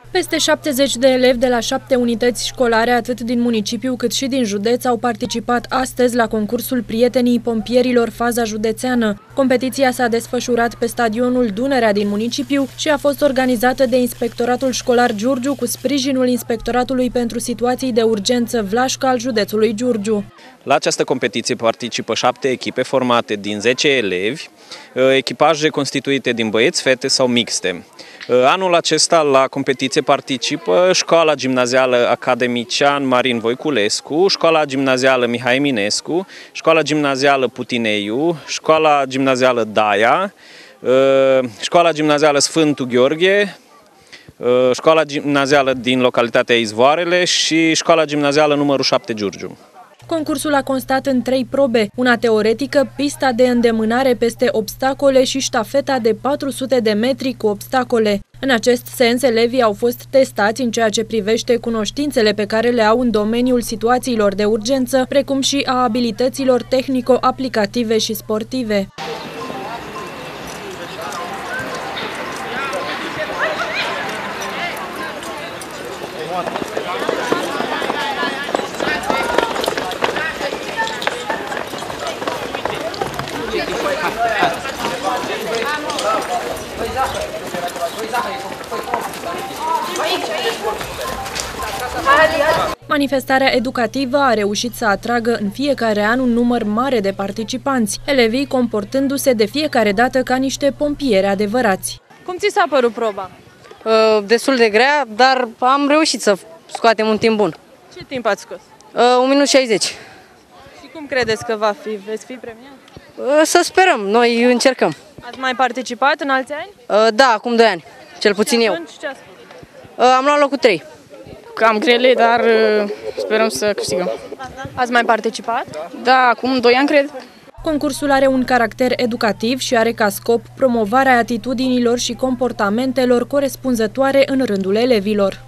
Peste 70 de elevi de la 7 unități școlare, atât din municipiu cât și din județ, au participat astăzi la concursul Prietenii Pompierilor faza județeană. Competiția s-a desfășurat pe stadionul Dunărea din municipiu și a fost organizată de Inspectoratul Școlar Giurgiu cu sprijinul Inspectoratului pentru Situații de Urgență Vlașca al județului Giurgiu. La această competiție participă 7 echipe formate din 10 elevi, echipaje constituite din băieți, fete sau mixte. Anul acesta la competiție participă Școala Gimnazială Academician Marin Voiculescu, Școala Gimnazială Mihai Eminescu, Școala Gimnazială Putineiu, Școala Gimnazială Daia, Școala Gimnazială Sfântul Gheorghe, Școala Gimnazială din localitatea Izvoarele și Școala Gimnazială numărul 7 Giurgiu. Concursul a constat în 3 probe, una teoretică, pista de îndemânare peste obstacole și ștafeta de 400 de metri cu obstacole. În acest sens, elevii au fost testați în ceea ce privește cunoștințele pe care le au în domeniul situațiilor de urgență, precum și a abilităților tehnico-aplicative și sportive. Manifestarea educativă a reușit să atragă în fiecare an un număr mare de participanți, elevii comportându-se de fiecare dată ca niște pompieri adevărați. Cum ți s-a părut proba? Destul de grea, dar am reușit să scoatem un timp bun. Ce timp ați scos? 1 minut 60. Și cum credeți că va fi? Veți fi premiat? Să sperăm, noi încercăm. Ați mai participat în alți ani? Da, acum 2 ani, cel puțin eu. Ce ați spus? Am luat locul 3. Cam grele, dar sperăm să câștigăm. Ați mai participat? Da, acum 2 ani, cred. Concursul are un caracter educativ și are ca scop promovarea atitudinilor și comportamentelor corespunzătoare în rândul elevilor.